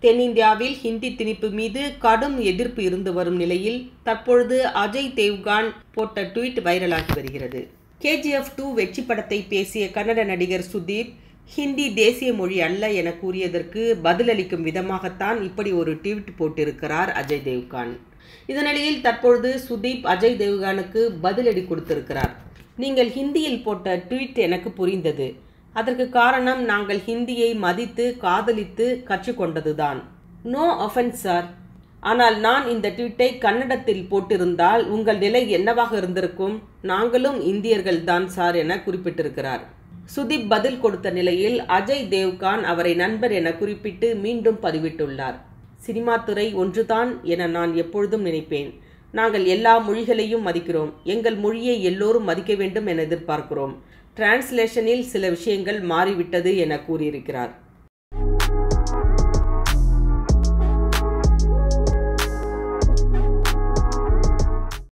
தென்னிந்தியாவில் ஹிந்தி திணிப்பு மீது கடும் எதிர்ப்பு இருந்து வரும் நிலையில் தற்பொழுது அஜய் தேவ்கான் போட்ட ட்வீட் வைரலாகி வருகிறது. KGF 2 வெற்றி படத்தை பேசிய கன்னட நடிகர் சுதீப் ஹிந்தி தேசிய மொழி அல்ல என கூறியதற்கு பதிலளிக்கும் விதமாகத்தான் இப்படி ஒரு ட்வீட் போட்டிருக்கிறார் அஜய் தேவ்கான். இதனிடையில் தற்பொழுது சுதீப் அஜய் தேவ்கானுக்கு பதிலடி கொடுத்திருக்கிறார். நீங்கள் ஹிந்தியில் போட்ட ட்வீட் எனக்கு புரிந்தது. அதற்கு காரணம் நாங்கள் ஹிந்தியை மதித்து காதலித்து கற்றுக்கொண்டதுதான். No offence sir. ஆனால் நான் இந்த ட்வீட்டை கன்னடத்தில் போட்டிருந்தால் உங்கள் நிலை என்னவாக இருந்திருக்கும்? நாங்களும் இந்தியர்கள் தான் சார் என குறிப்பிட்டிருக்கிறார். சுதீப் பதில் கொடுத்த நிலையில் அஜய் தேவ்கான் அவரை நண்பர் என குறிப்பிட்டு மீண்டும் பதிவிட்டுள்ளார். சினிமா துறை ஒன்றுதான் என நான் எப்பொழுதும் நினைப்பேன். நாங்கள் எல்லா மொழிகளையும் மதிக்கிறோம். எங்கள் மொழியை எல்லோரும் மதிக்க வேண்டும் என எதிர்பார்க்கிறோம். டிரான்ஸ்லேஷனில் சில விஷயங்கள் மாறிவிட்டது என கூறியிருக்கிறார்.